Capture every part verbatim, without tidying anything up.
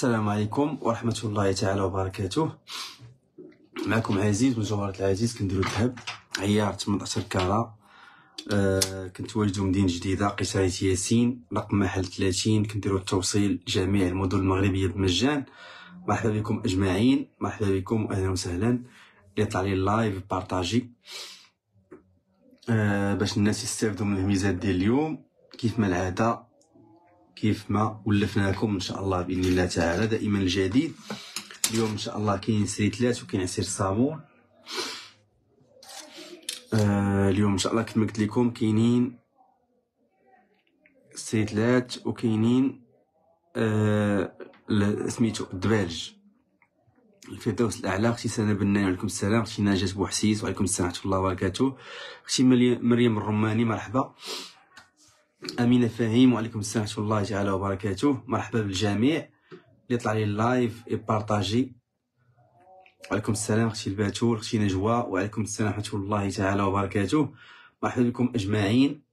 السلام عليكم ورحمة الله تعالى وبركاته. معكم عزيز من جوهرة العزيز. كنديرو الذهب عيار ثمنطاش كارا. آه كنتواجدو مدينة جديدة قصاية ياسين رقم محل ثلاثين. كنديرو التوصيل جميع المدن المغربية بمجان. مرحبا بكم أجمعين، مرحبا بكم أهلا وسهلا. يطلع لي اللايف بارطاجي آه باش الناس يستافدوا من الميزات ديال اليوم كيف ما العادة، كيف ما ولفناكم ان شاء الله باذن الله تعالى دائما الجديد. اليوم ان شاء الله كاين سريتلات وكاين عصير صابون. آه اليوم ان شاء الله كما قلت لكم كاينين سريتلات وكاينين آه سميتو الدبالج. الفردوس الاعلى. اختي سنه بنان وعليكم السلام. اختي نجاة بوحسيس وعليكم السلام ورحمه الله وبركاته. اختي مريم الرماني مرحبا. امينه فهيم وعليكم السلام ورحمه الله تعالى وبركاته. مرحبا بالجميع اللي طلع لي اللايف يبارطاجي. وعليكم السلام اختي الباتول اختي نجوى وعليكم السلام ورحمه الله تعالى وبركاته. مرحبا بكم اجمعين.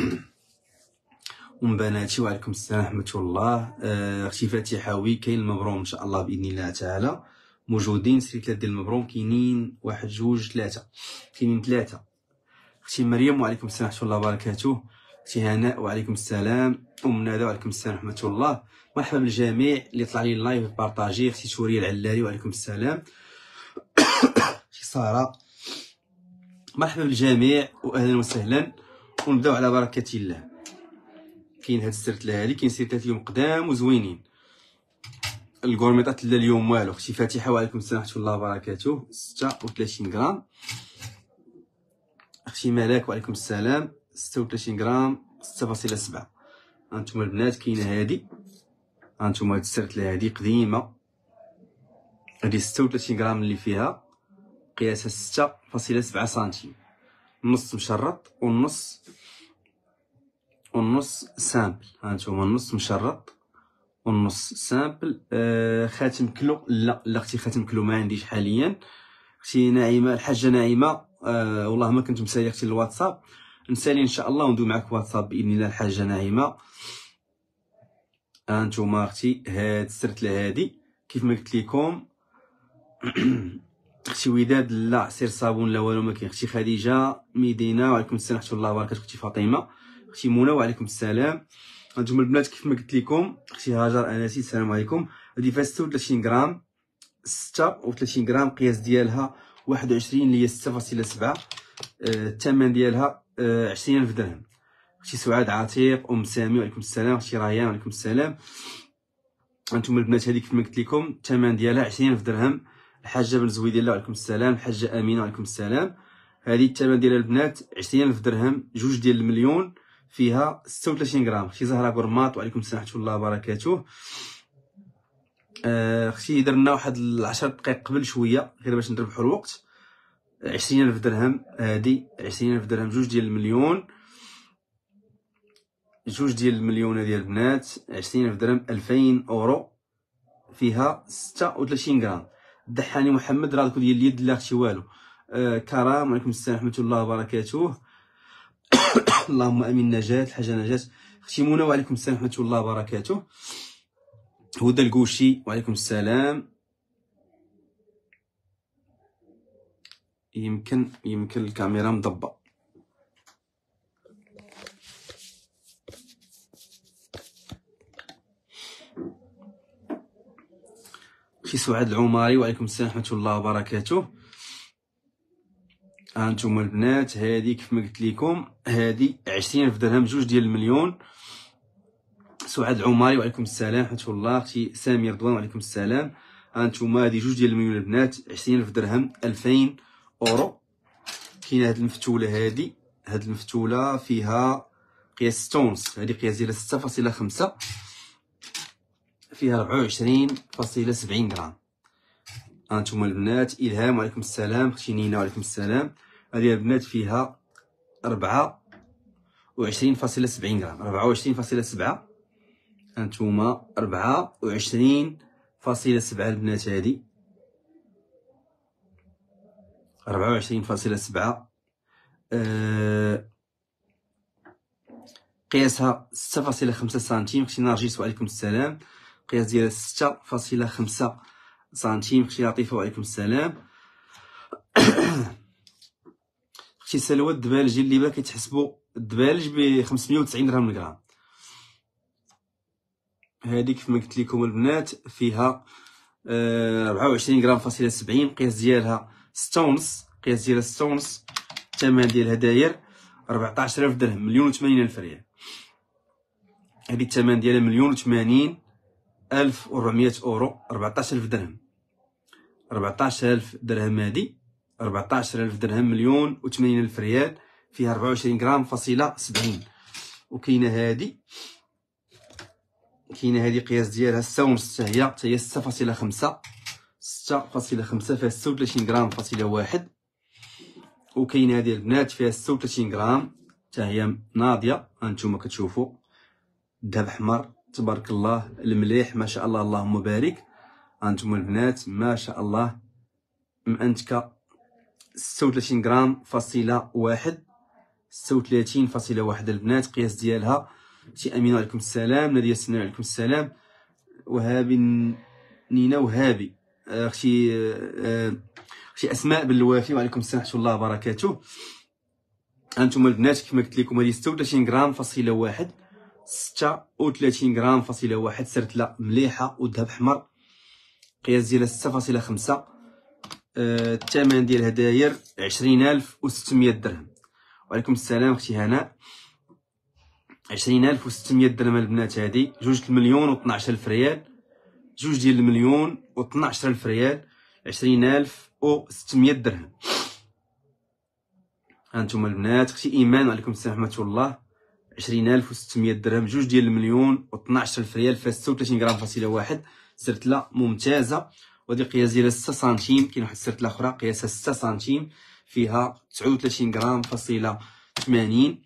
ام بناتي وعليكم السلام ورحمه الله. اختي فاتحه وي كاين المبروم ان شاء الله باذن الله تعالى موجودين. سريتلات ديال المبروم كاينين واحد جوج ثلاثه، كاينين ثلاثه. اختي مريم وعليكم السلام ورحمه الله وبركاته. اختي هناء وعليكم السلام. ام ندى وعليكم السلام ورحمه الله. مرحبا بالجميع اللي طلع لي اللايف بارطاجي. اختي سوريا العلالي وعليكم السلام. اختي ساره مرحبا بالجميع واهلا وسهلا. ونبداو على بركه الله. كاين هاد السرتله هادي، كاين سرتلات اليوم قدام وزوينين. الكورميطات لا اليوم والو. اختي فاتحه وعليكم السلام ورحمه الله وبركاته. ستة وثلاثين غرام. اختي ملاك وعليكم السلام. ستة وثلاثين غرام ستة فاصلة سبعة. هانتوما البنات كاينه هادي، هانتوما هاد السرتله هادي قديمه. هادي ستة وثلاثين غرام اللي فيها قياسها ستة فاصلة سبعة سنتيم. النص مشرط والنص والنص سامبل. هانتوما النص مشرط والنص سامبل. آه خاتم كلو لا لا اختي خاتم كلو ما عنديش حاليا. اختي ناعمه الحاجه ناعمه آه والله ما كنت مسالي اختي الواتساب، نسالي ان شاء الله وندوي معك واتساب باذن الله. الحاجه ناعمه. هانتوما اختي هاد السرتله هادي كيف ما قلت لكم. اختي وداد لا عصير صابون لا والو ما كاين. اختي خديجه ميدينه وعليكم السلام ورحمه الله وبركاته. اختي فاطمه اختي منى وعليكم السلام. هانتوما البنات كيف ما قلت لكم. اختي هاجر انسي السلام عليكم. هادي فيها ستة وثلاثين غرام ستة وثلاثين غرام قياس ديالها واحد وعشرين اللي هي ستة فاصلة سبعة. آه الثمن ديالها آه عشرين ألف درهم. اختي سعاد عتيق ام سامي وعليكم السلام. اختي ريان وعليكم السلام. هانتوما البنات هذه كيف ما قلت لكم الثمن ديالها عشرين ألف درهم. الحاجه بن زويديلا وعليكم السلام. الحاجه امينه وعليكم السلام. هذه الثمن ديالها البنات عشرين ألف درهم، جوج ديال المليون، فيها ستة وثلاثين غرام. اختي زهره قرماط وعليكم السلام ورحمه الله وبركاته. آه اختي درنا واحد عشر دقائق قبل شويه غير باش نربحوا الوقت. عشرين ألف درهم. هذه عشرين ألف درهم، جوج ديال المليون، جوج ديال المليون ديال البنات. عشرين ألف درهم ألفين اورو، فيها ستة وثلاثين غرام. دحاني محمد راه ديال اليد لا اختي والو. آه كرام وعليكم السلام ورحمه الله وبركاته. اللهم امين. نجاة الحاجه نجاة. اختي منى وعليكم السلام ورحمه الله وبركاته. هدى القوشي وعليكم السلام. يمكن يمكن الكاميرا مضبه. اختي سعاد العماري وعليكم السلام ورحمه الله وبركاته. هانتوما البنات هادي كيف ما قلت لكم هادي عشرين ألف درهم، جوج ديال المليون. سعاد العماري وعليكم السلام ورحمه الله. اختي سامي رضوان وعليكم السلام. هانتوما هادي جوج ديال المليون البنات، عشرين ألف درهم ألفين اورو. كاينه هاد المفتوله هادي، هاد المفتوله فيها قياس ستة ونص. هادي قياس ديالها ستة فاصلة خمسة، فيها أربعة وعشرين فاصلة سبعين غرام. هانتوما البنات. الهام وعليكم السلام. اختي نينا وعليكم السلام. هذه البنات فيها أربعة وعشرين فاصلة سبعين غرام، أربعة وعشرين فاصلة سبعة. هانتوما أربعة وعشرين فاصلة سبعة البنات. هذه أربعة وعشرين فاصلة سبعة. أه قياسها ستة فاصلة خمسة سنتيم. اختي نرجس وعليكم السلام. قياس ديالها ستة فاصلة خمسة سنتيم. اختي لطيفه وعليكم السلام. اختي سلوى الدبالج ديال الليبه كيتحسبوا الدبالج ب خمسمية وتسعين درهم للغرام. هذه كيف ما قلت لكم البنات فيها ربعة وعشرين غرام فاصلة سبعين. قياس ديالها ستة ونص. قياس ديالها ستة ونص. الثمن ديالها داير ربعطاش ألف درهم، مليون وثمانين ألف ريال. هذه الثمن ديالها مليون وثمانين ألف وربعمية أورو، ربعطاش ألف درهم. ربعطاش ألف درهم هذه، ربعطاش ألف درهم، مليون وثمانين ألف ريال. فيها ربعة وعشرين غرام فاصلة سبعين. وكاينه هذه كاينه هذه قياس ديالها ستة ونص، حتى هي حتى هي ستة فاصلة خمسة. ستة فاصلة خمسة فيها ستة وثلاثين غرام فاصلة واحد. وكاينه هذه البنات فيها ستة وثلاثين غرام، حتى هي ناضيه. هانتوما كتشوفوا الذهب احمر تبارك الله، المليح ما شاء الله اللهم بارك. هانتوما البنات ما شاء الله مأنتكه ستة وثلاثين غرام فاصلة واحد. ستة وثلاثين فاصلة واحد البنات. قياس ديالها شي امين عليكم السلام. ناديه السنان عليكم السلام. وهابي نينا وهابي اختي اختي اسماء بن الوافي وعليكم السلام ورحمه الله وبركاته. هانتوما البنات كما قلت لكم هذه ستة وثلاثين غرام فاصلة واحد. ستة وثلاثين غرام فاصلة واحد سرتله مليحه والذهب احمر. قياس ديالها ستة فاصلة خمسة. الثمن أه ديالها داير عشرين ألف وستمية درهم. وعليكم السلام اختي هناء. عشرين ألف وستمية درهم البنات. هذه جوج المليون وطناش ألف ريال. جوج ديال المليون وطناش ألف ريال. عشرين ألف وستمية درهم. هانتوما البنات. اختي ايمان وعليكم السلام ورحمه الله. عشرين ألف وستمية درهم. جوج ديال المليون وطناش ألف ريال. فيها ستة وثلاثين غرام فاصلة واحد. سرتله ممتازه. وهذه قياس ديالها ستة سنتيم. كاين واحد السرتله اخرى قياسها ستة سنتيم، فيها تسعة وثلاثين غرام فاصلة ثمانين.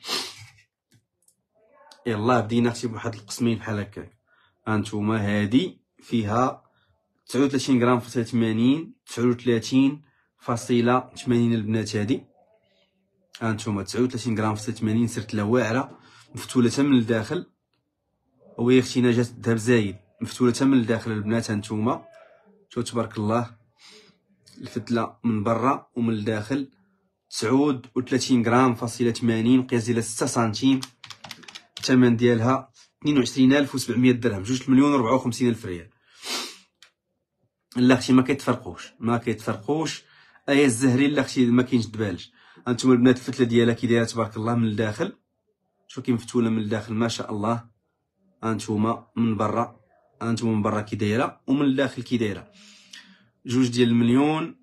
يلاه بدينا اختي بواحد القسمين بحال هكاك. هانتوما هادي فيها تسعة وثلاثين غرام فاصلة ثمانين، تسعة وثلاثين فاصلة ثمانين البنات. هادي هانتوما تسعة وثلاثين غرام فاصلة ثمانين. سرتله واعره مفتوله حتى من الداخل. وهي اختي نجات الذهب زايد مفتوله حتى من الداخل البنات. هانتوما شوف تبارك الله الفتله من برا ومن الداخل. تسعة وثلاثين غرام فاصلة ثمانين. قياس ديالها ستة سنتيم. الثمن ديالها اثنين وعشرين ألف وسبعمية درهم. جوج مليون وربعة وخمسين ألف ريال. لا اختي ما كيتفرقوش ما كيتفرقوش. ايا الزهري لا اختي ما كاينش دبالج. هانتوما البنات الفتله ديالها كي دايره تبارك الله من الداخل. شوف كي مفتوله من الداخل ما شاء الله. هانتوما من برا هانتوما من برا كي دايره ومن الداخل كي دايره. جوج ديال المليون.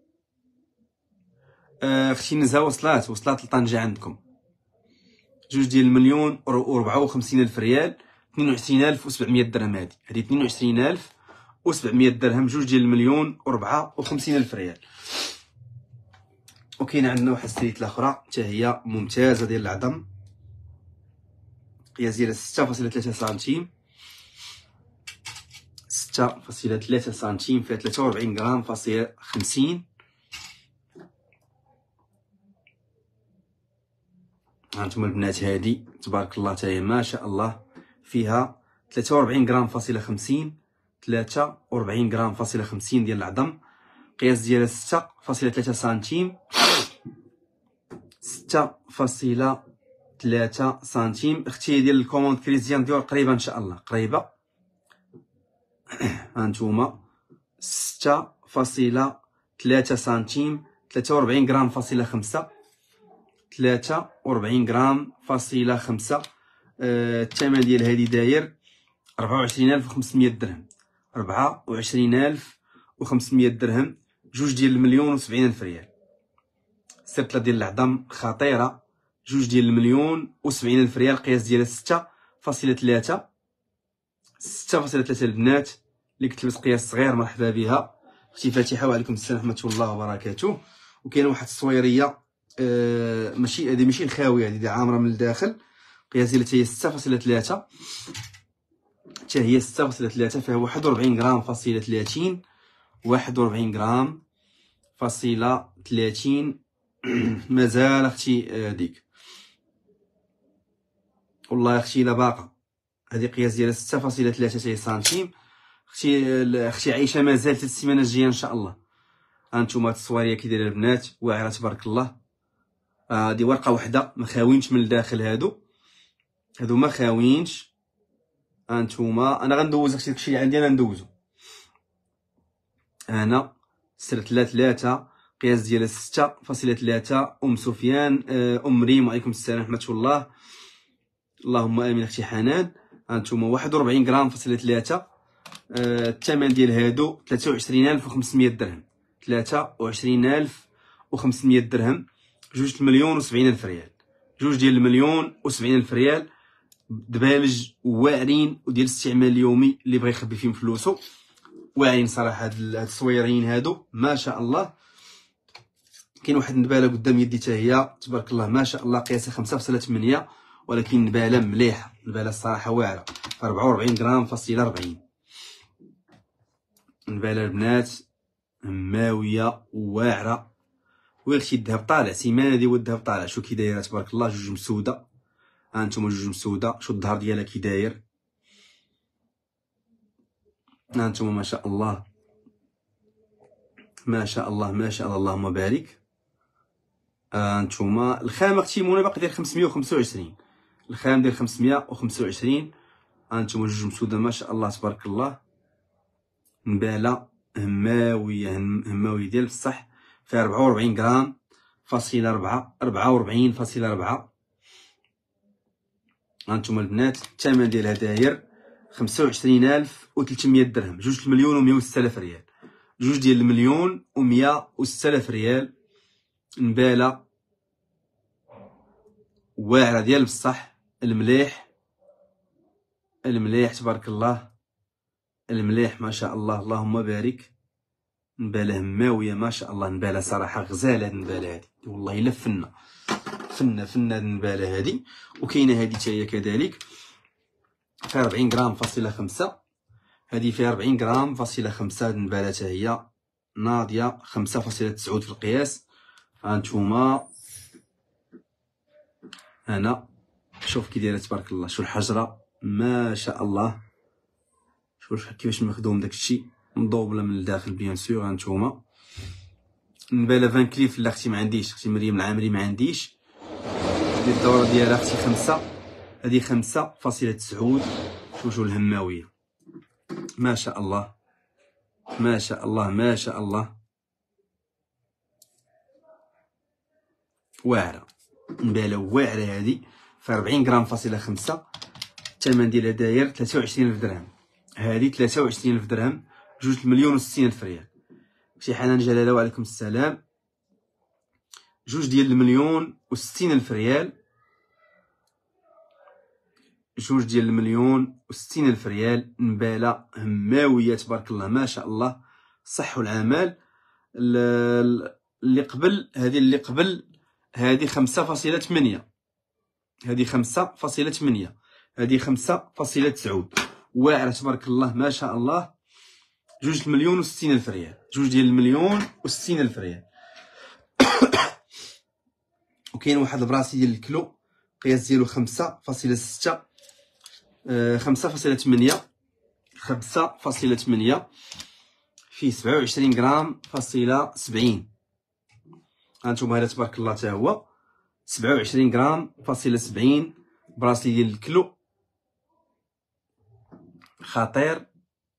آه اختي نزهه وصلات وصلات لطنجه عندكم. جوج ديال المليون وربعة وخمسين ألف ريال. اثنين وعشرين ألف وسبعمية درهم. هادي هادي اثنين وعشرين ألف وسبعمية درهم. جوج ديال المليون وربعة وخمسين ألف ريال. وكاين عندنا واحد السريتله اخرى حتى هي ممتازه ديال العظم. قياس ديالها ستة فاصلة ثلاثة سنتيم. ستة فاصلة ثلاثة سنتيم. فيها ثلاثة وربعين غرام فاصلة خمسين. هانتوما البنات هادي تبارك الله حتى هي ما شاء الله فيها ثلاثة وربعين غرام فاصلة خمسين. ثلاثة وربعين غرام فاصلة خمسين ديال العظم. قياس ديالها ستة فاصلة ثلاثة سنتيم. ستة فاصلة ثلاثة سنتيم. اختي ديال الكوموند كريزيان ديور قريبه ان شاء الله قريبه. هانتوما ستة فاصلة ثلاثة سنتيم. ثلاثة وربعين غرام فاصلة خمسة. ثلاثة وربعين غرام فاصلة خمسة. آه الثمن ديال هادي داير ربعة وعشرين ألف وخمسمية درهم. ربعة وعشرين ألف وخمسمية درهم. جوج ديال المليون وسبعين ألف ريال. سرتله ديال العظم خطيره. جوج ديال المليون وسبعين ألف ريال. قياس ديالها ستة فاصلة ثلاثة. ستة فاصلة ثلاثة البنات. اللي كتلبس قياس صغير مرحبا بها. اختي فاتحه وعليكم السلام ورحمه الله وبركاته. وكاينه واحد الصويريه آه ماشي هذه ماشي الخاويه، هذه عامره من الداخل. قياس ديالها حتى هي ستة فاصلة ثلاثة. حتى هي ستة فاصلة ثلاثة. فيها واحد وربعين غرام فاصلة ثلاثين. واحد وربعين غرام فاصلة ثلاثين. مازال اختي هذيك والله اختي لا باقا. هذه قياس ديالها ستة فاصلة ثلاثة سنتيم. اختي اختي عايشه مازال ثلاث السيمانه الجايه ان شاء الله. هانتوما التصويريه كي دايره البنات واعره تبارك الله. هادي آه ورقه واحده ما خاوينش من الداخل، هادو هادو ما خاوينش. هانتوما انا غندوز اختي داكشي اللي عندي انا ندوزو. انا سرت لا ثلاثة قياس ديالها ستة فاصلة ثلاثة. ام سفيان ام ريم وعليكم السلام ورحمه الله. اللهم امين اختي حنان. هانتوما واحد وربعين غرام فاصلة ثلاثة. آه الثمن ديال هادو ثلاثة وعشرين ألف وخمسمية درهم. ثلاثة وعشرين ألف وخمسمية درهم. جوج المليون وسبعين ألف ريال. جوج ديال المليون وسبعين ألف ريال دبالج واعرين وديال الاستعمال اليومي اللي بغى يخبي فيهم فلوسو. واعرين صراحه هاد التصويرين هادو ما شاء الله. كاين واحد النباله قدام يدي حتى هي تبارك الله ما شاء الله قياسها خمسة فاصلة ثمانية، ولكن نباله مليحه، نباله الصراحه واعره. أربعة وربعين غرام فاصله أربعين. نباله البنات هماويه واعره. ويختي الذهب طالع سيمانه ديال الذهب طالع. شو كي دايره تبارك الله جوج مسوده. ها انتم جوج مسوده. شو الظهر ديالها كي داير. ها انتم ما شاء الله ما شاء الله ما شاء الله اللهم بارك. ها انتم الخام اختي منى باقي داير خمسمية وخمسة وعشرين. الخام داير خمسمية وخمسة وعشرين. ها انتم جوج مسوده ما شاء الله تبارك الله. نباله هماويه هماويه ديال بصح فيها أربعة وربعين غرام فاصله أربعة. أربعة وربعين فاصله أربعة. هانتوما البنات الثمن ديالها داير خمسة وعشرين ألف وثلاثمية درهم. جوج المليون ومية وستة آلاف ريال. جوج ديال المليون ومية وستة آلاف ريال. نباله واعره ديال بصح. المليح المليح تبارك الله. المليح ما شاء الله اللهم بارك. نباله هماويه ما شاء الله. نباله صراحه غزال هاد النباله هادي والله الا فنه فنه فنه النباله هادي. وكاينه هادي حتى هي كذلك فيها أربعين غرام فاصله خمسة. هادي فيها أربعين غرام فاصله خمسة. هاد النباله حتى هي ناضيه خمسة فاصلة تسعة في القياس. هانتوما انا شوف كي دايره تبارك الله. شو الحجره ما شاء الله. شوف كيفاش مخدوم داكشي مضوبله من الداخل بيان سور. هانتوما نباله فان كليف. لا اختي ما عنديش. اختي مريم العامري ما عنديش. هادي الدوره ديالها اختي خمسة. هادي خمسة فاصلة تسعود. شوفوا الهماويه ما شاء الله ما شاء الله ما شاء الله. واعره نباله واعره. هادي في أربعين غرام فاصله خمسة. الثمن ديالها داير ثلاثة وعشرين ألف درهم. هادي ثلاثة وعشرين ألف درهم. جوج المليون وستين ألف ريال. شي حنان جلاله وعليكم السلام. جوج ديال المليون وستين ألف ريال. جوج ديال المليون وستين ألف ريال. نباله هماويه تبارك الله ما شاء الله. صح والعمال. اللي قبل هذه اللي قبل هذه خمسة فاصلة ثمانية. هذه خمسة فاصلة ثمانية. هذه خمسة فاصلة تسعود. واعره تبارك الله ما شاء الله. جوج المليون وستين ألف ريال. جوج ديال المليون وستين ألف ريال. وكاين واحد البراسي ديال الكلو قياس ديالو خمسة فاصلة ستة. آه خمسة فاصلة ثمانية. خمسة فاصلة ثمانية فيه سبعة وعشرين غرام فاصله سبعين. هانتوما هذا تبارك الله حتى هو سبعة وعشرين غرام فاصله سبعين. براسلي ديال الكلو خطير.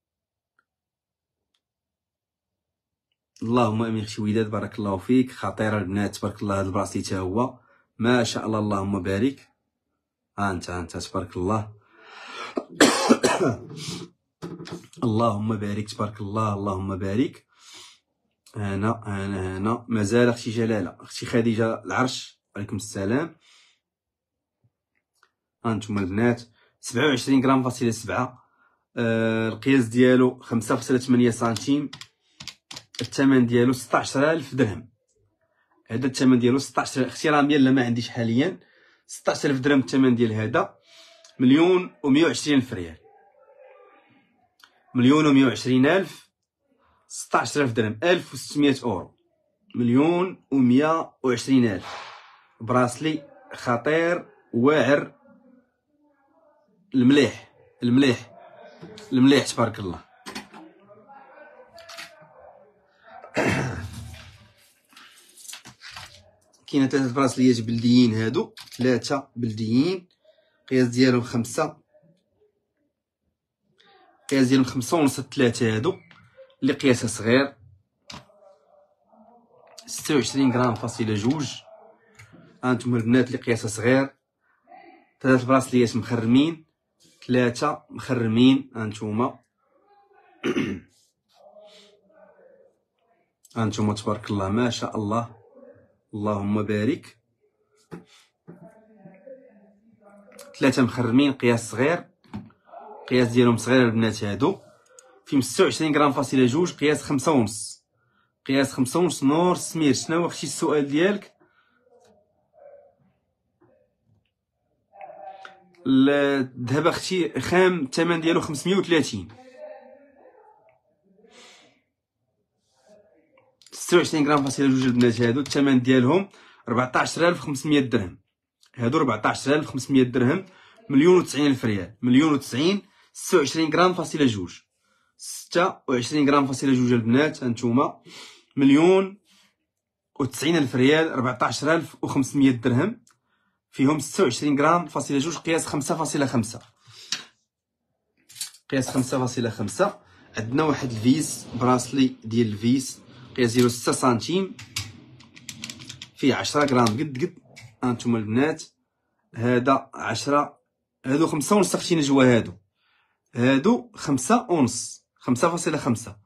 اللهم امين اختي وداد بارك الله فيك. خطيره البنات تبارك الله. هذا البراسلي حتى هو ما شاء الله اللهم بارك. ها انت انت تبارك الله. اللهم بارك تبارك الله اللهم بارك. انا انا هنا مازال اختي جلاله. اختي خديجه العرش عليكم السلام. هانتوما البنات سبعة وعشرين غرام فاصله سبعة. آه القياس ديالو خمسة فاصلة ثمانية سنتيم. الثمن ديالو ستطاش ألف درهم. هذا الثمن ديالو ستطاش. اختي راه ميال ما عنديش حاليا. ستطاش ألف درهم الثمن ديال هذا. مليون ومية وعشرين ألف ريال. مليون ومية وعشرين ألف. ستطاش ألف درهم. ألف وستمية أورو. مليون ومية وعشرين ألف. براسلي خطير واعر. المليح المليح المليح تبارك الله. كاينه ثلاثه براسليات بلديين، هادو ثلاثه بلديين، القياس ديالهم خمسة، القياس ديالهم خمسة ونص. الثلاثه هادو اللي قياسها صغير، ستة وعشرين غرام فاصله جوج. هانتوما البنات اللي قياسها صغير، ثلاث براسليات مخرمين، ثلاثه مخرمين. هانتوما هانتوما تبارك الله ما شاء الله، اللهم بارك. ثلاثه مخرمين، قياس صغير، القياس ديالهم صغير البنات هادو، فيهم ستة وعشرين غرام فاصله جوج، قياس خمسة ونص، قياس خمسة ونص. نور سمير، شنو هو اختي السؤال ديالك؟ الذهب اختي خام الثمن ديالو خمسمية وثلاثين، ستة وعشرين غرام فاصله جوج البنات هادو الثمن ديالهم ربعطاش ألف وخمسمية درهم. هادو ربعطاش ألف وخمسمية درهم، مليون وتسعين ألف ريال، مليون وتسعين. ستة وعشرين غرام فاصله جوج، ستة وعشرين غرام فاصله جوج البنات هانتوما، مليون وتسعين ألف ريال، ربعطاش ألف وخمسمية درهم، فيهم ستة وعشرين غرام فاصله جوج، قياس خمسة فاصله خمسة، قياس خمسة فاصله خمسة. عندنا واحد الفيس براسلي ديال الفيس، قياس ديالو ستة سنتيم، فيه عشرة غرام قد قد. هانتوما البنات هذا عشرة، هادو خمسة ونص اختي نجوى، هادو هادو خمسة ونص، خمسة فاصله خمسة.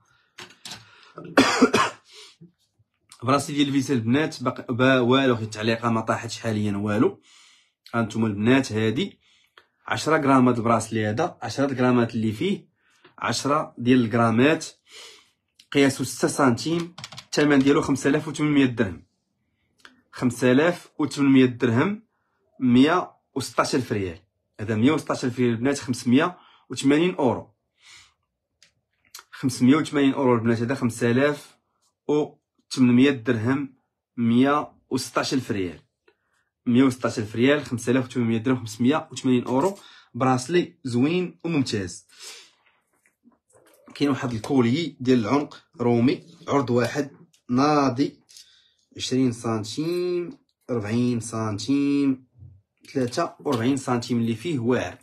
براسلي ديال الفيس البنات باقي والو، غير التعليقه ما طاحتش حاليا والو. هانتوما البنات هادي عشرة غرام، هاد البراسلي هذا عشرة غرامات اللي فيه، عشرة ديال الغرامات، قياسو ستة سنتيم، الثمن ديالو خمسة آلاف وثمنمية درهم، خمسة آلاف وثمنمية درهم، مية وستاش ألف ريال. هذا مية وستاش ألف ريال البنات، خمسمية وثمانين اورو، خمسمية وثمانين اورو البنات. هذا خمسة آلاف وثمنمية درهم، مية وستاش ألف ريال، مية وستاش ألف ريال، خمسة آلاف وثمنمية درهم، خمسمية وثمانين اورو. براسلي زوين وممتاز. كاين واحد الكولي ديال العنق رومي، عرض واحد ناضي، عشرين سنتيم، ربعين سنتيم، ثلاثة وربعين سنتيم، اللي فيه واعر،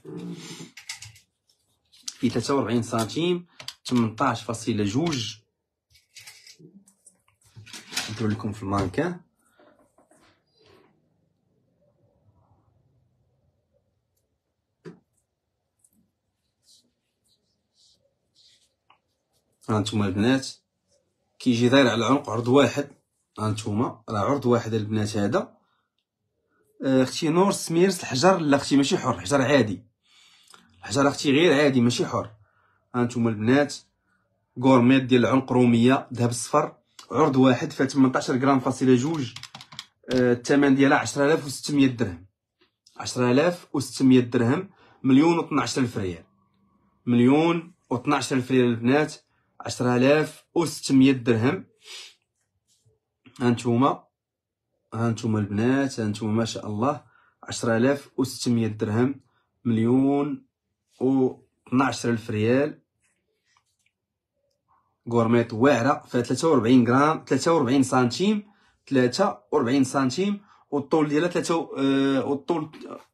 فيه ثلاثة وربعين سنتيم، ثمنطاش فاصله جوج. ندير لكم في المانكان. هانتوما البنات كيجي داير على العنق عرض واحد. هانتوما راه عرض واحد البنات هذا. اختي نور سميرس، الحجر لا اختي ماشي حر، الحجر عادي، الحجر اختي غير عادي ماشي حر. هانتوما البنات غورميت ديال العنق روميه ذهب الصفر، عرض واحد، فيها ثمنطاش غرام فاصله جوج، الثمن ديالها عشرة آلاف وستمية درهم، عشرة آلاف وستمية درهم، مليون وطناش ألف ريال، مليون وطناش ألف ريال البنات، عشرة آلاف وستمية درهم. هانتوما هانتوما البنات، هانتوما ما شاء الله، عشرة آلاف وستمية درهم، مليون وطناش ألف ريال. غورميت واعره، فيها ثلاثة وربعين غرام، ثلاثة وربعين سنتيم، ثلاثة وربعين سنتيم، والطول ديالها ثلاثة آه والطول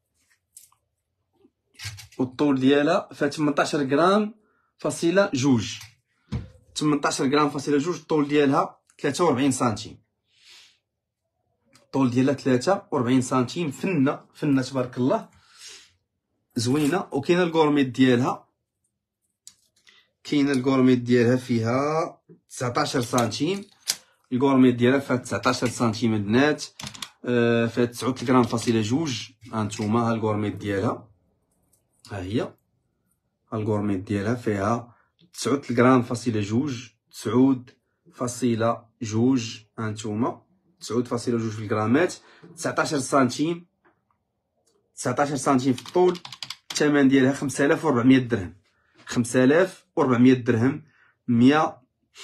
والطول ديالها فيها ثمنطاش غرام فاصله جوج، ثمنطاش غرام فاصله جوج، الطول ديالها ثلاثة وربعين سنتيم، الطول ديالها ثلاثة وربعين سنتيم، فنه فنه تبارك الله زوينه. وكاينه الكورميت ديالها، كاينه الكورميت ديالها فيها تسعطاش سنتيم، الكورميت ديالها فيها تسعطاش سنتيم البنات، آه فيها تسعة غرام فاصله جوج. هانتوما ها الكورميت ديالها، ها هي ها الكورميت ديالها فيها تسعة غرام فاصله جوج، تسعة فاصله جوج. هانتوما تسعة فاصله جوج في الغرامات، تسعطاش سنتيم، تسعطاش سنتيم في الطول، الثمن ديالها خمسة آلاف وربعمية درهم، خمسة آلاف وربعمية درهم، مية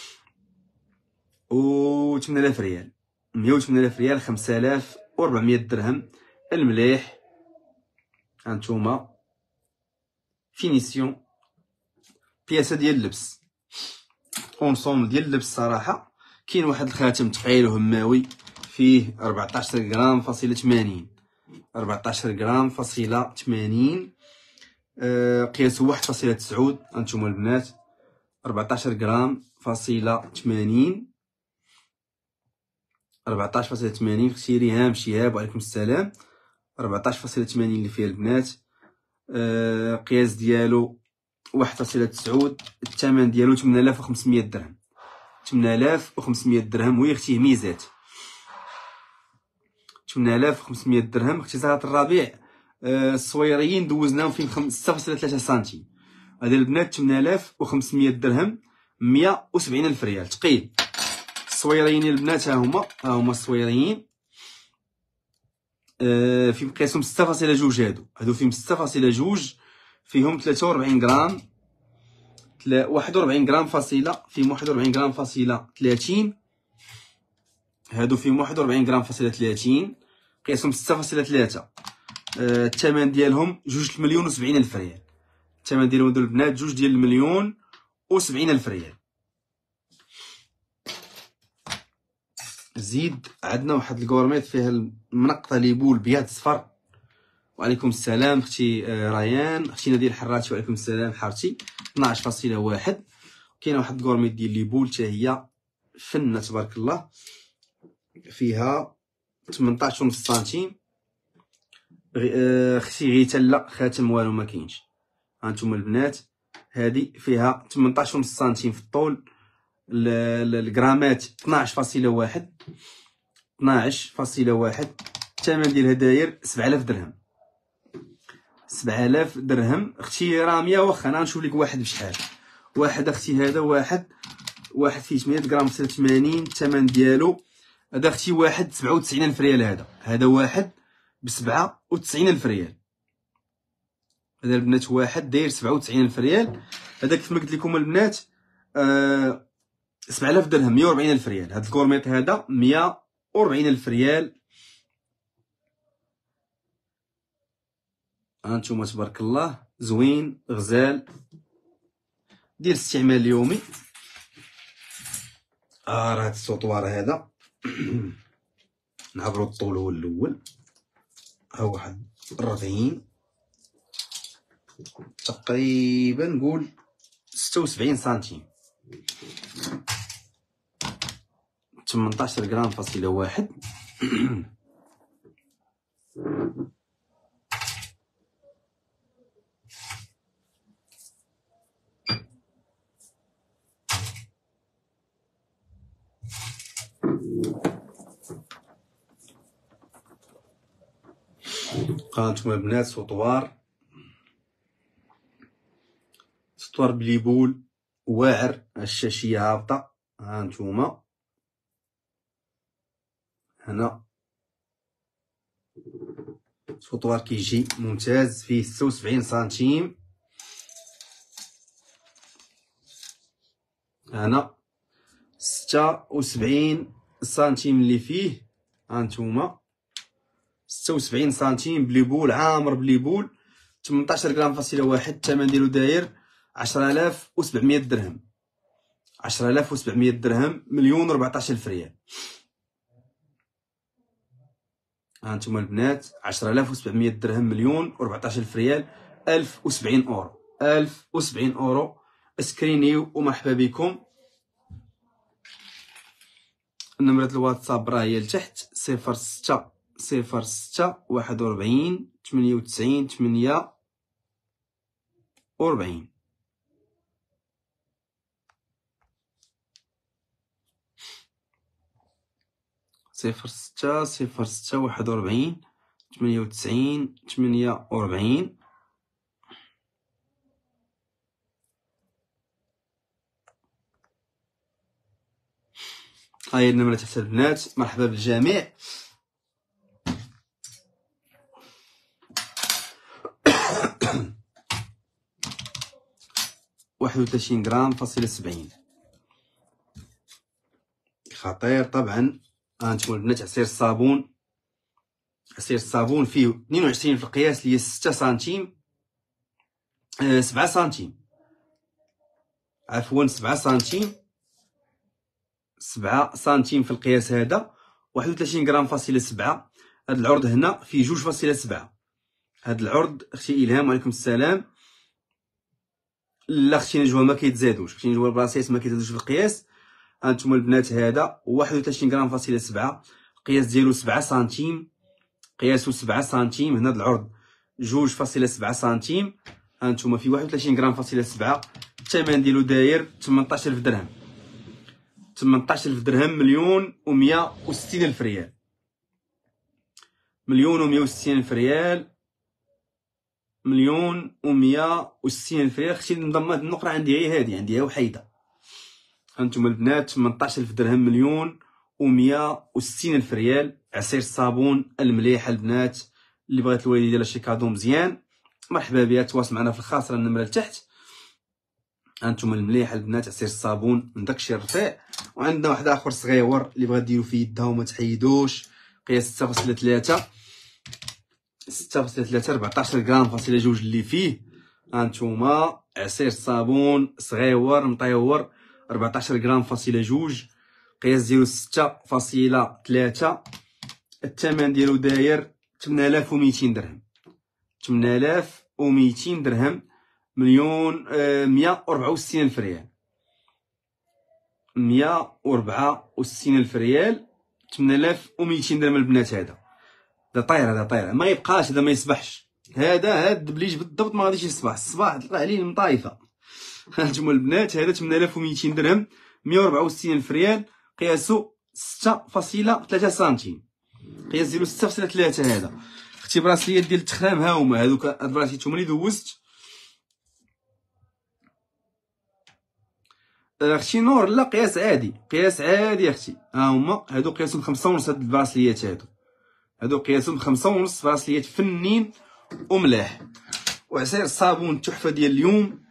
وثمانية آلاف ريال، مية وثمانية آلاف ريال، خمسة آلاف وربعمية درهم. المليح هانتوما فينيسيون، بياسه ديال اللبس، اونصومبل ديال اللبس صراحه. كاين واحد الخاتم ثقيل وهماوي فيه أربعطاش غرام فاصلة ثمانين، أربعطاش غرام فاصلة ثمانين، أه قياسه واحد فاصلة تسعود. هانتوما البنات أربعطاش غرام فاصلة ثمانين، أربعطاش فاصلة ثمانين. اختي ريهام شهاب وعليكم السلام. أربعطاش فاصلة ثمانين اللي فيها البنات. أه قياس ديالو واحد فاصلة تسعود. الثمن ديالو ثمانية آلاف وخمسمية درهم، ثمانية آلاف وخمسمية درهم. وهي اختي ميزات ثمانية آلاف وخمسمية درهم. اختي زهرة الربيع أه الصويريين دوزناهم فين ستة فاصلة ثلاثة سنتيم. هذا البنات ثمانية آلاف وخمسمية درهم، مية وسبعين ألف ريال تقيل. الصويريين البنات ها هما، ها هما الصويريين أه فيهم قياسهم ستة فاصلة جوج. هادو هادو فيهم ستة فاصلة جوج، فيهم ثلاثة وربعين غرام، واحد وربعين غرام فاصلة، فيهم واحد وربعين غرام فاصلة ثلاثين. هادو فيهم واحد وربعين غرام فاصلة ثلاثين، قياسهم ستة فاصلة ثلاثة. أه الثمن ديالهم جوج المليون وسبعين ألف ريال. الثمن ديالهم هادو البنات جوج ديال المليون وسبعين ألف ريال. زيد عندنا واحد الكورميط فيها المنقطه ليبول بياض صفر. وعليكم السلام اختي ريان. اختي ناديه الحراتي وعليكم السلام حارتي. اثناش فاصلة واحد. كاينه واحد الكورميط ديال ليبول حتى هي فنه تبارك الله، فيها ثمنطاش ونص سنتيم. اختي غيتا لا خاتم والو ما كاينش. هانتوما البنات هذه فيها ثمنطاش ونص سنتيم في الطول. الغرامات اثناش فاصلة واحد، اثناش فاصلة واحد. الثمن ديالها داير سبعة آلاف درهم، سبعة آلاف درهم. اختي راميه واخا انا نشوف لك واحد بشحال. واحد اختي هذا واحد، واحد فيه ثمانية غرام فاصلة ثمانين. الثمن ديالو هذا اختي واحد سبعة وتسعين ألف ريال. هذا هذا واحد بسبعة وتسعين ألف ريال. هذا البنات واحد داير سبعة وتسعين ألف ريال. هذا كيف ما قلت لكم البنات آه سبعة آلاف درهم، مية وربعين ألف ريال. هذا الكورميط هذا مية وربعين ألف ريال. هانتوما تبارك الله زوين غزال ديال الاستعمال اليومي. اه راه هاد السطوار هذا نعبرو الطول هو الاول. ها واحد ربعين تقريبا، نقول ستة وسبعين سنتيم. ثمنطاش غرام فاصلة واحد. هانتوما البنات سطوار، سطوار بليبول واعر، الشاشيه هابطه. هانتوما هنا سطوار كيجي ممتاز، فيه ستة وسبعين سنتيم. هنا ستة وسبعين سنتيم اللي فيه. هانتوما ستة وسبعين سنتيم بليبول عامر بليبول. ثمنطاش غرام فاصلة واحد. الثمن ديالو داير عشرة آلاف وسبعمية درهم، عشرة آلاف وسبعمية درهم، مليون وربعطاش ألف ريال. هانتوما البنات عشرة آلاف وسبعمية درهم، مليون وربعطاش ألف ريال، ألف وسبعين أورو، ألف وسبعين أورو. اسكرينيو ومرحبا بكم. نمرة الواتساب راه هي لتحت، صفر ستة صفر ستة واحد وربعين ثمانية وتسعين ثمانية وربعين. صفر ستة صفر ستة واحد وربعين ثمانية وتسعين ثمانية وربعين. هاهي النمرة تحت البنات. مرحبا بالجميع. واحد وثلاثين غرام فاصلة سبعين، خطير طبعا. هانتوما البنات عصير الصابون، عصير الصابون فيه اثنين وعشرين في القياس اللي هي ستة سنتيم، آه سبعة سنتيم، عفوا سبعة سنتيم، سبعة سنتيم في القياس هذا. واحد وثلاثين غرام فاصلة سبعة. هاد العرض هنا فيه جوج فاصلة سبعة. هاد العرض اختي الهام وعليكم السلام. لا اختي نجوى ما كيتزادوش، اختي نجوى البلاصيات ما كيتزادوش في القياس. هانتوما البنات هذا واحد وثلاثين غرام فاصلة سبعة، القياس ديالو سبعة سنتيم، قياسو سبعة سنتيم. هنا هاد العرض جوج فاصلة سبعة سنتيم. هانتوما في واحد وثلاثين غرام فاصلة سبعة. الثمن ديالو داير ثمنطاش ألف درهم، ثمنطاش ألف درهم، مليون ومية وستين ألف ريال، مليون ومية وستين ألف ريال، مليون ومية وستين ألف ريال. اختي نضم هاد النقرة عندي غير هادي، عندي غير وحيدة. هانتوما البنات ثمنطاش ألف درهم، مليون ومية وستين ألف ريال. عصير الصابون المليح البنات، اللي بغات الوالده ديالها شي كادو مزيان مرحبا بها، تواصل معنا في الخاص، راه النمره لتحت. هانتوما المليح البنات، عصير الصابون من داكشي الرفيع. وعندنا واحد اخر صغيور اللي بغات ديرو في يدها وما تحيدوش، قياس ستة فاصلة ثلاثة، ستة فاصلة ثلاثة، أربعطاش غرام فاصلة جوج اللي فيه. هانتوما عصير الصابون صغيور مطيور، أربعطاش غرام فاصلة جوج، قياس ديالو ستة فاصلة ثلاثة. الثمن ديالو داير ثمانية آلاف وميتين درهم، ثمانية آلاف وميتين درهم، مليون آه مية وربعة وستين ألف ريال، مية وربعة وستين ألف ريال، ثمانية آلاف وميتين درهم البنات. هذا هذا طاير، هذا طاير ما يبقاش، هذا ما يصبحش. هذا هاد الدبليج بالضبط ما غاديش يصبح، الصباح تلقى عليه المطايفه. هانتوما البنات هذا ثمانية آلاف وميتين درهم، مية وربعة وستين ألف ريال، قياسو ستة فاصلة ثلاثة سنتيم، قياس ديالو ستة فاصلة ثلاثة. هذا اختي براسليات ديال التخرام ها هما هذوك، هاد براسليات هما اللي دوزت. اختي نور لا قياس عادي، قياس عادي اختي. ها هما هادو قياسهم خمسة ونص. هاد البراسليات هادو هادو قياسهم خمسة ونص، براسليات فنين وملاح. وعصير الصابون التحفه ديال اليوم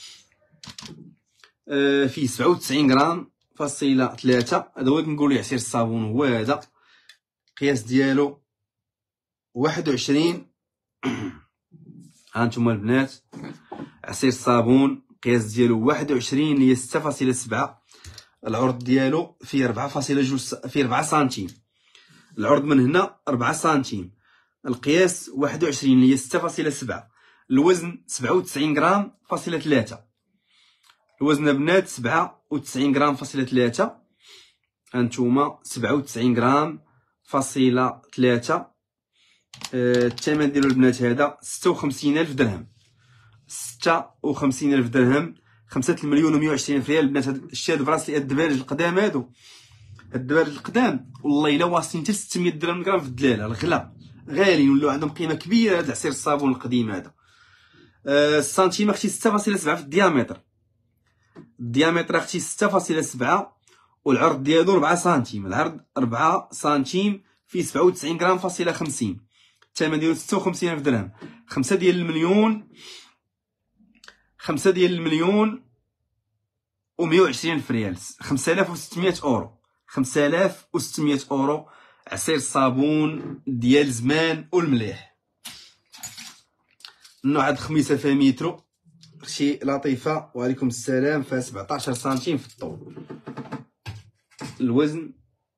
آه فيه سبعة وتسعين غرام فاصلة ثلاثة. هذا هو كنقول ليه عصير الصابون، هو هذا قياس ديالو واحد وعشرين. هانتوما البنات عصير الصابون قياس ديالو واحد وعشرين اللي هي ستة فاصلة سبعة. العرض ديالو فيه أربعة فاصلة جوج، فيه أربعة سنتيم. العرض من هنا أربعة سنتيم، القياس واحد وعشرين اللي هي ستة فاصلة سبعة، الوزن سبعة وتسعين غرام فاصلة ثلاثة. الوزن البنات سبعة وتسعين غرام فاصلة ثلاثة. هانتوما سبعة وتسعين غرام فاصلة ثلاثة. الثمن ديالو البنات هذا ستة وخمسين ألف درهم، ستة وخمسين ألف درهم، خمسة المليون ومية وعشرين ألف ريال. البنات هاد الشيء هاد براسلي هاد الدبارج القدام هادو، هاد الدبارج القدام والله الا واصلين حتى ستمية درهم غرام في الدلاله. الغلا غاليين ولاو عندهم قيمه كبيره. هاد عصير الصابون القديم هذا أه السنتيم اختي ستة فاصلة سبعة في الديامتر، الديامتر اختي ستة فاصلة سبعة، والعرض ديالو أربعة سنتيم. العرض أربعة سنتيم في سبعة وتسعين غرام فاصلة خمسين. الثمن ديالو ستة وخمسين ألف درهم، خمسة ديال المليون، خمسة ديال المليون ومية وعشرين ألف ريال، خمسة آلاف وستمية أورو، خمسة آلاف وستمية أورو. عصير الصابون ديال زمان والمليح. النوع هاد خميسة فيها مترو، اختي لطيفة وعليكم السلام، فيها سبعطاش سنتيم في الطول. الوزن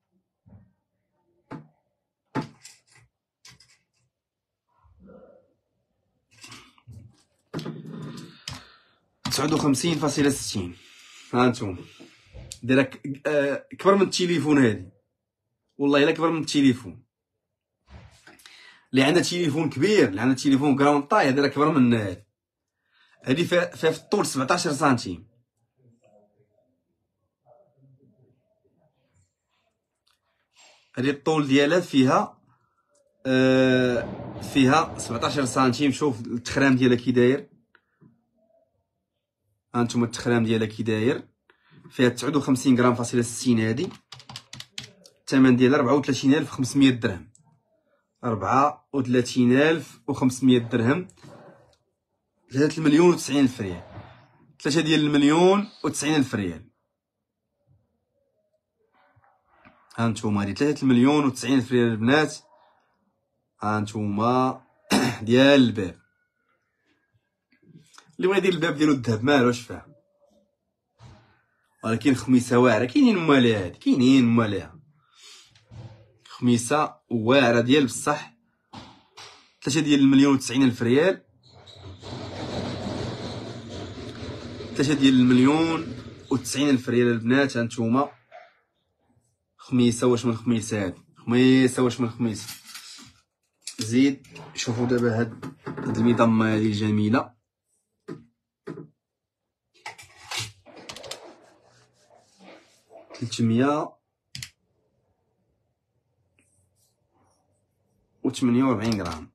تسعة وخمسين فاصلة ستين. هانتوما دايره كبر من التليفون هادي، والله الا كبر من التليفون. اللي عندها تليفون كبير، اللي عندها تليفون كراون طاي، دايره كبر من هادي. هادي فيها في الطول سبعطاش سنتيم. هادي الطول ديالها فيها آه فيها سبعطاش سنتيم. شوف التخرام ديالها كي داير، هانتوما التخرام ديالها كي داير. فيها تسعة وخمسين غرام فاصلة ستين. هادي الثمن ديالها أربعة وثلاثين ألف وخمسمية درهم، أربعة وثلاثين ألف وخمسمية درهم، ثلاثة المليون وتسعين ألف ريال، ثلاثة ديال المليون وتسعين ألف ريال. هانتوما هادي ثلاثة المليون وتسعين ألف ريال البنات. هانتوما ديال الباب، اللي بغا يدير الباب ديالو الذهب مالو اش فيها، ولكن خميسه واعره. كاينين مواليها هادي، كاينين مواليها. خميسه واعره ديال بصح، ثلاثة ديال المليون وتسعين الف ريال، ثلاثة ديال المليون وتسعين الف ريال البنات. هانتوما خميسه، واش من خميسه هادي، خميسه واش من خميسه. زيد شوفوا دابا هاد هاد المضمه هادي جميله، ثلاثمية وثمانية وأربعين غرام.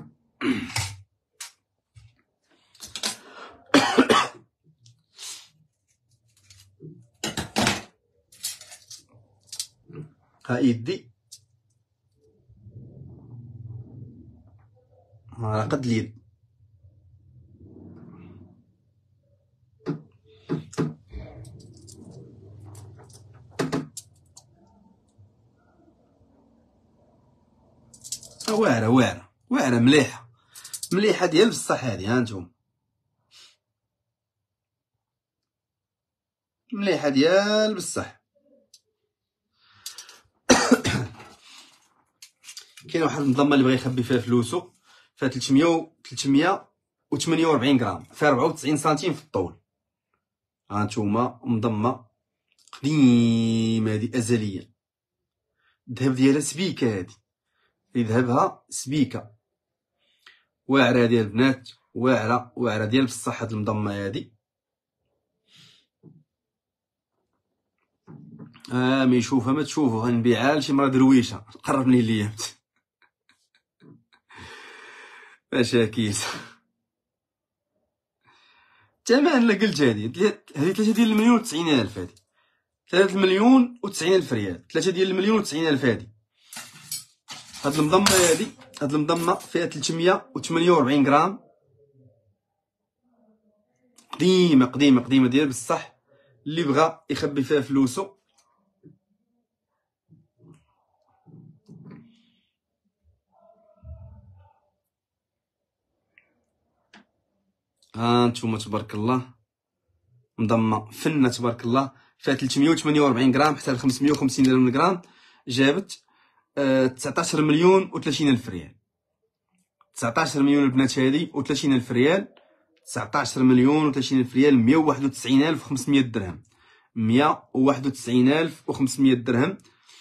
ها يدي على قد اليد. واعره واعره واعره مليحه مليحه ديال بصح هادي. هانتوما مليحه ديال بصح. كاين واحد المضمه اللي بغا يخبي فيها فلوسو، فيها ثلاثمية ثلاثمية وثمانية وأربعين غرام، فيها أربعة وتسعين سنتيم في الطول. هانتوما مضمه قديمه هادي ازليه، الذهب ديالها سبيكه، هادي اللي ذهبها سبيكه. واعره ديال البنات، واعره واعره ديال بصح هاد المضمه هادي. اه مي يشوفها ما تشوفو، غنبيعها لشي مرا درويشه قرب لي ليا مشاكيل. الثمن لا قلت هادي هادي ثلاثة ديال المليون وتسعين الف، هادي ثلاثة المليون وتسعين الف ريال، ثلاثة ديال المليون وتسعين الف. هادي هاد المضمه هادي هاد المضمه فيها ثلاثمية وثمانية وأربعين غرام، قديمه قديمه قديمه ديال بصح. اللي بغى يخبي فيها فلوسو ها انتوما تبارك الله، مضمه فنه تبارك الله، فيها ثلاثمية وثمانية وأربعين غرام حتى ل خمسمية وخمسين درهم الغرام. جابت آه تسعطاش مليون وثلاثين الف ريال، تسعطاش مليون البنات هادي وثلاثين الف ريال، تسعطاش مليون وثلاثين الف ريال، مية وواحد وتسعين الف وخمسمية درهم، مية وواحد وتسعين الف وخمسمية درهم.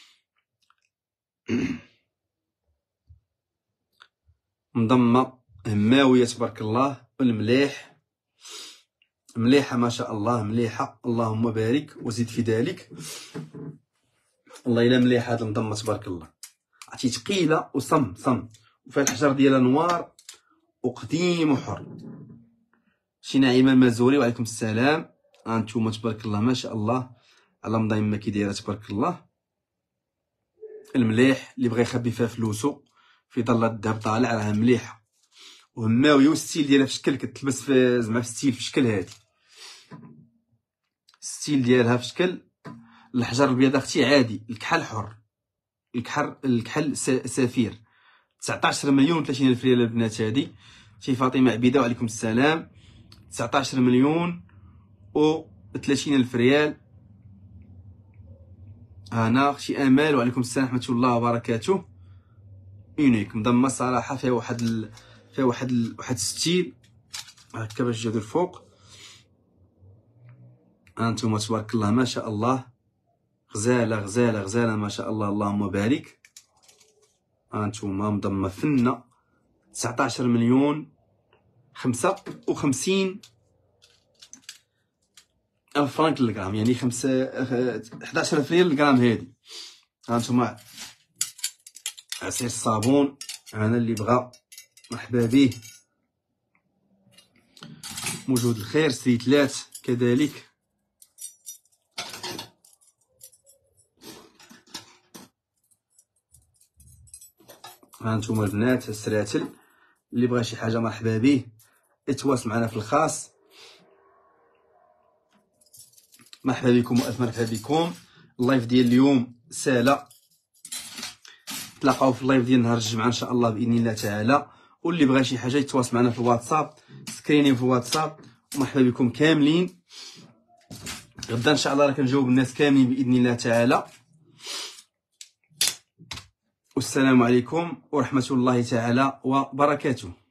مضمه هماويه تبارك الله، والمليح مليحه ما شاء الله، مليحه اللهم بارك وزيد في ذلك. والله الا مليحه هاد المضمه تبارك الله، عرفتي ثقيله وصم صم، وفيها الحجر ديالها نوار وقديم وحر. شي نعيمه المازوري وعليكم السلام. هانتوما تبارك الله ما شاء الله على مضيمه كي دايره تبارك الله. المليح اللي بغى يخبي فيها فلوسو في ظل الذهب طالع راها مليحه وهماويه، والستيل ديالها في شكل كتلبس في زعما في ستيل في شكل هادي، الستيل ديالها في شكل الحجر الابيض اختي عادي، الكحل حر، الكحل الكحل سفير. تسعطاش مليون وثلاثين الف ريال البنات هادي. شي فاطمه عبيده وعليكم السلام. تسعطاش مليون وثلاثين الف ريال. انا اختي امال وعليكم السلام ورحمه الله وبركاته. اونيك مضمه صراحه، فيها واحد ال... فيها واحد ال... واحد الستيل هكا باش جاو الفوق. هانتوما تبارك الله ما شاء الله، غزاله غزاله غزاله ما شاء الله اللهم بارك. هانتوما مضمه فنه، تسعطاش مليون خمسة وخمسين الف فرانك للغرام، يعني خمسة حداش الف ريال للغرام هادي. هانتوما عصير الصابون، انا اللي بغى مرحبا به، موجود الخير. ستريتلات كذلك. هانتوما البنات السراتل، اللي بغى شي حاجه مرحبا به، يتواصل معنا في الخاص. مرحبا بكم والف مرحبا بكم. اللايف ديال اليوم ساله، تلاقاو في اللايف ديال نهار الجمعه ان شاء الله باذن الله تعالى. واللي بغى شي حاجه يتواصل معنا في الواتساب، سكريني في الواتساب. مرحبا بكم كاملين. غدا ان شاء الله راه كنجاوب الناس كاملين باذن الله تعالى. والسلام عليكم ورحمة الله تعالى وبركاته.